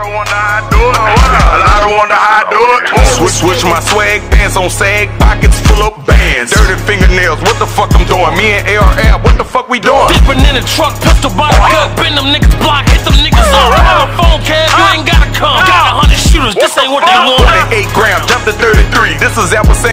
don't wonder how I do it. I don't wonder how I do it. Switch my swag, pants on sag, pockets full of bands. Dirty fingernails, what the fuck I'm doing? Me and ARL, what the fuck we doing? Dipping in the truck, pistol by the gut, bend them niggas block, hit them niggas up. I'm on phone cab, you ain't gotta come. Got 100 shooters, this ain't what they want. 28 grams, jump to 33. This is Apple.